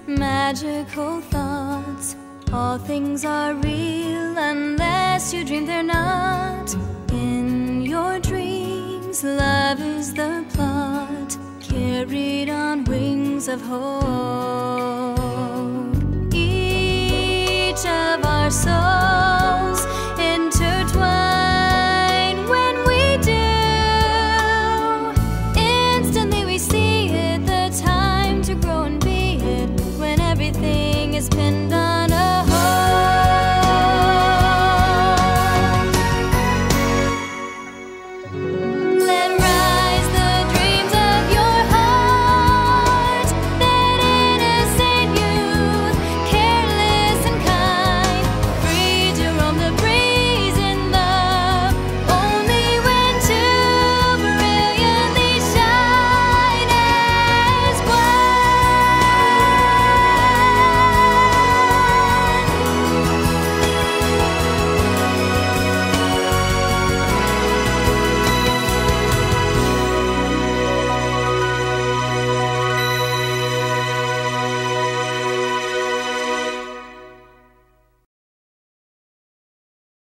magical thoughts. All things are real unless you dream they're not. In your dreams, love is the plot, carried on wings of hope. Each of our souls intertwine when we do. Instantly we see it, the time to grow and be it, when everything is pinned